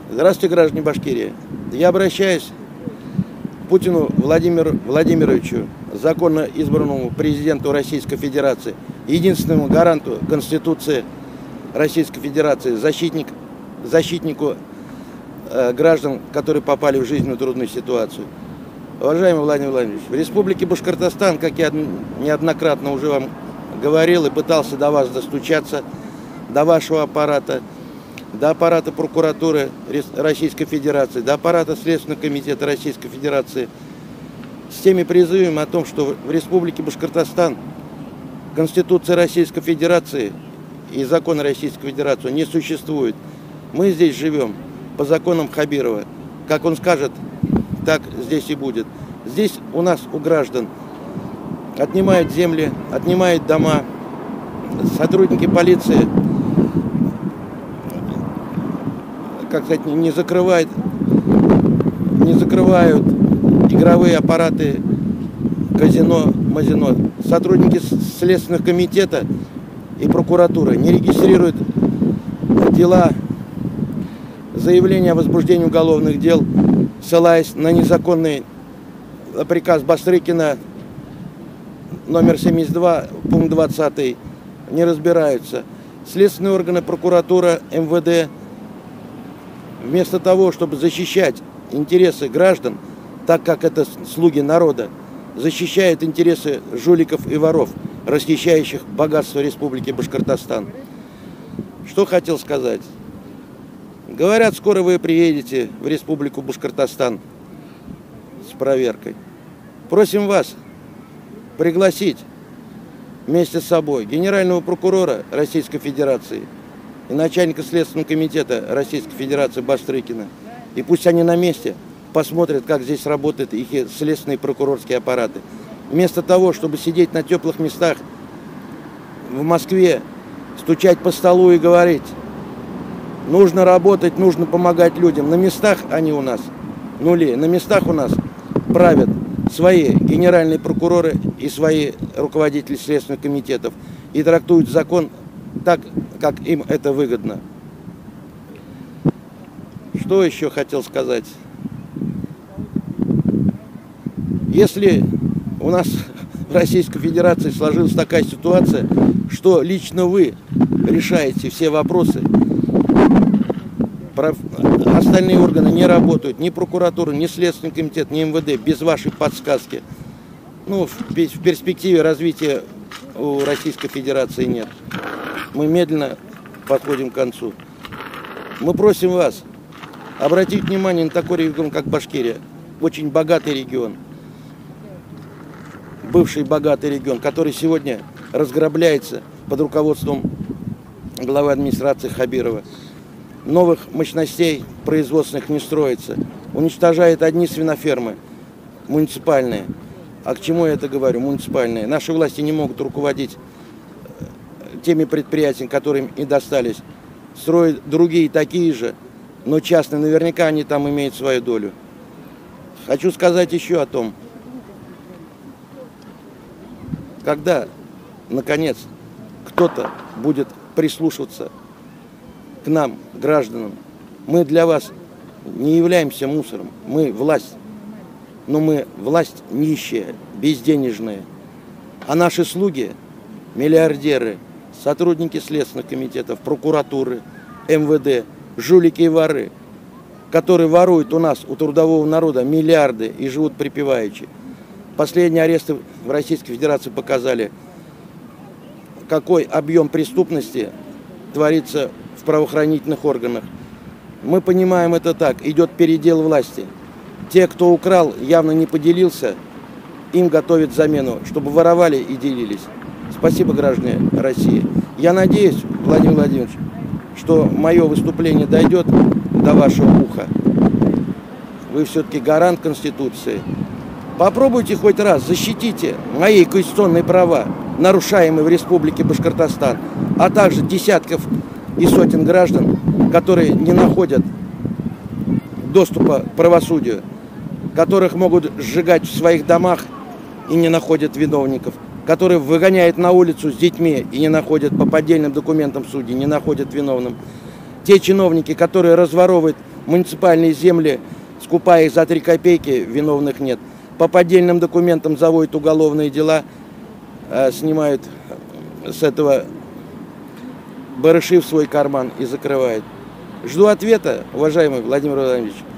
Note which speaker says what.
Speaker 1: Здравствуйте, граждане Башкирии. Я обращаюсь к Путину Владимиру Владимировичу, законно избранному президенту Российской Федерации, единственному гаранту Конституции Российской Федерации, защитнику граждан, которые попали в жизненную трудную ситуацию. Уважаемый Владимир Владимирович, в Республике Башкортостан, как я неоднократно уже вам говорил и пытался до вас достучаться, до вашего аппарата, до аппарата прокуратуры Российской Федерации, до аппарата Следственного комитета Российской Федерации, с теми призывами о том, что в Республике Башкортостан Конституция Российской Федерации и закон Российской Федерации не существует. Мы здесь живем по законам Хабирова. Как он скажет, так здесь и будет. Здесь у нас, у граждан, отнимают земли, отнимают дома. Сотрудники полиции, как сказать, не закрывают игровые аппараты, казино, мазино. Сотрудники Следственного комитета и прокуратуры не регистрируют дела, заявления о возбуждении уголовных дел, ссылаясь на незаконный приказ Бастрыкина номер 72, пункт 20, не разбираются. Следственные органы, прокуратура, МВД, вместо того, чтобы защищать интересы граждан, так как это слуги народа, защищают интересы жуликов и воров, расхищающих богатство Республики Башкортостан. Что хотел сказать? Говорят, скоро вы приедете в Республику Башкортостан с проверкой. Просим вас пригласить вместе с собой генерального прокурора Российской Федерации и начальника Следственного комитета Российской Федерации Бастрыкина. И пусть они на месте посмотрят, как здесь работают их следственные и прокурорские аппараты. Вместо того, чтобы сидеть на теплых местах в Москве, стучать по столу и говорить: нужно работать, нужно помогать людям. На местах они у нас нули. На местах у нас правят свои генеральные прокуроры и свои руководители следственных комитетов. И трактуют закон так, как им это выгодно. Что еще хотел сказать? Если у нас в Российской Федерации сложилась такая ситуация, что лично вы решаете все вопросы, остальные органы не работают, ни прокуратура, ни Следственный комитет, ни МВД, без вашей подсказки, ну, в перспективе развития у Российской Федерации нет. Мы медленно подходим к концу. Мы просим вас обратить внимание на такой регион, как Башкирия. Очень богатый регион. Бывший богатый регион, который сегодня разграбляется под руководством главы администрации Хабирова. Новых мощностей производственных не строится. Уничтожает одни свинофермы муниципальные. А к чему я это говорю? Муниципальные. Наши власти не могут руководить теми предприятиями, которые им и достались. Строят другие такие же, но частные. Наверняка они там имеют свою долю. Хочу сказать еще о том, когда, наконец, кто-то будет прислушиваться к нам, гражданам. Мы для вас не являемся мусором, мы власть. Но мы власть нищая, безденежная. А наши слуги, миллиардеры, сотрудники следственных комитетов, прокуратуры, МВД, жулики и воры, которые воруют у нас, у трудового народа, миллиарды и живут припеваючи. Последние аресты в Российской Федерации показали, какой объем преступности творится в правоохранительных органах. Мы понимаем это так, идет передел власти. Те, кто украл, явно не поделился, им готовят замену, чтобы воровали и делились. Спасибо, граждане России. Я надеюсь, Владимир Владимирович, что мое выступление дойдет до вашего уха. Вы все-таки гарант Конституции. Попробуйте хоть раз, защитите мои конституционные права, нарушаемые в Республике Башкортостан, а также десятков и сотен граждан, которые не находят доступа к правосудию, которых могут сжигать в своих домах и не находят виновников, которые выгоняют на улицу с детьми и не находят по поддельным документам судей, не находят виновным. Те чиновники, которые разворовывают муниципальные земли, скупая их за 3 копейки, виновных нет. По поддельным документам заводят уголовные дела, снимают с этого барыши в свой карман и закрывают. Жду ответа, уважаемый Владимир Владимирович.